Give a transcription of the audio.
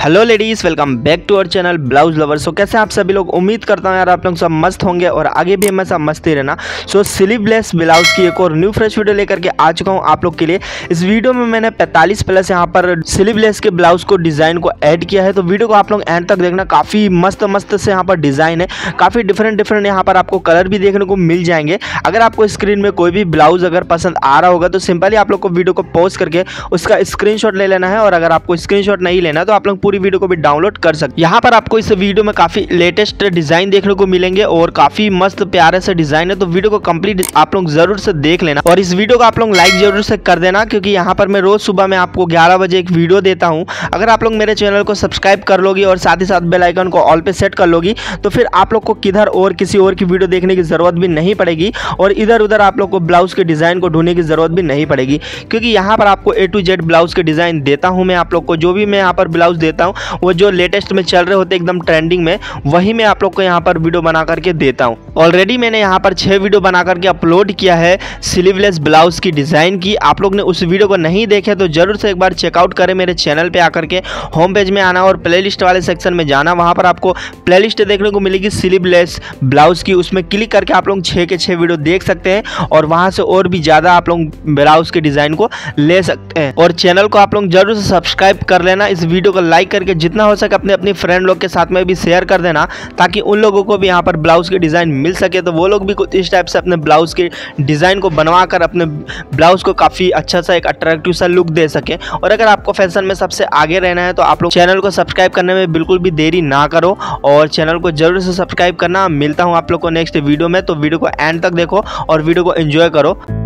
Hello ladies, welcome back to our channel blouse lover. So कैसे आप सभी लोग, उम्मीद करता हूँ यार आप लोग सब मस्त होंगे और आगे भी हमेशा मस्त ही रहना। सो स्लीवलेस ब्लाउज की एक और न्यू फ्रेश वीडियो लेकर के आ चुका हूँ आप लोग के लिए। इस वीडियो में मैंने 45 प्लस यहाँ पर स्लीवलेस के ब्लाउज को डिजाइन को ऐड किया है, तो वीडियो को आप लोग एंड तक देखना। काफी मस्त मस्त से यहाँ पर डिजाइन है, काफी डिफरेंट यहाँ पर आपको कलर भी देखने को मिल जाएंगे। अगर आपको स्क्रीन में कोई भी ब्लाउज अगर पसंद आ रहा होगा तो सिंपली आप लोग को वीडियो को पॉज करके उसका स्क्रीनशॉट ले लेना है, और अगर आपको स्क्रीनशॉट नहीं लेना तो आप लोग पूरी वीडियो को भी डाउनलोड कर सकते। यहाँ पर आपको इस वीडियो में काफी लेटेस्ट डिजाइन देखने को मिलेंगे और काफी मस्त प्यारे से डिजाइन है, तो वीडियो को कंप्लीट आप लोग जरूर से देख लेना। और इस वीडियो को आप लोग लाइक जरूर से कर देना, क्योंकि यहाँ पर मैं रोज सुबह में आपको 11 बजे एक वीडियो देता हूँ। अगर आप लोग मेरे चैनल को सब्सक्राइब कर लोगी और साथ ही साथ बेल आइकन को ऑल पे सेट कर लोगी तो फिर आप लोग को किधर और किसी और की वीडियो देखने की जरूरत भी नहीं पड़ेगी, और इधर उधर आप लोग को ब्लाउज के डिजाइन को ढूंढने की जरूरत भी नहीं पड़ेगी, क्योंकि यहाँ पर आपको A to Z ब्लाउज के डिजाइन देता हूँ मैं आप लोग को। जो भी मैं यहाँ पर ब्लाउज देता हूँ वो जो लेटेस्ट में चल रहे होते एकदम ट्रेंडिंग में, वही मैं आप लोग को यहाँ पर वीडियो बना करके देता हूँ। ऑलरेडी मैंने यहाँ पर 6 वीडियो बना करके अपलोड किया है स्लीवलेस ब्लाउज की डिजाइन की। आप लोग ने उस वीडियो को नहीं देखे तो जरूर से एक बार चेकआउट करें मेरे चैनल पे आकर के। होम पेज में आना और प्लेलिस्ट वाले सेक्शन में जाना, वहाँ पर आपको प्लेलिस्ट देखने को मिलेगी स्लीवलेस ब्लाउज की। उसमें क्लिक करके आप लोग 6 के 6 वीडियो देख सकते हैं, और वहाँ से और भी ज़्यादा आप लोग ब्लाउज के डिज़ाइन को ले सकते हैं। और चैनल को आप लोग जरूर से सब्सक्राइब कर लेना। इस वीडियो को लाइक करके जितना हो सके अपने फ्रेंड लोग के साथ में भी शेयर कर देना, ताकि उन लोगों को भी यहाँ पर ब्लाउज के डिज़ाइन मिल सके, तो वो लोग भी कुछ इस टाइप से अपने ब्लाउज के डिज़ाइन को बनवा कर अपने ब्लाउज को काफ़ी अच्छा सा एक अट्रैक्टिव सा लुक दे सके। और अगर आपको फैशन में सबसे आगे रहना है तो आप लोग चैनल को सब्सक्राइब करने में बिल्कुल भी देरी ना करो, और चैनल को जरूर से सब्सक्राइब करना। मिलता हूँ आप लोग को नेक्स्ट वीडियो में, तो वीडियो को एंड तक देखो और वीडियो को एंजॉय करो।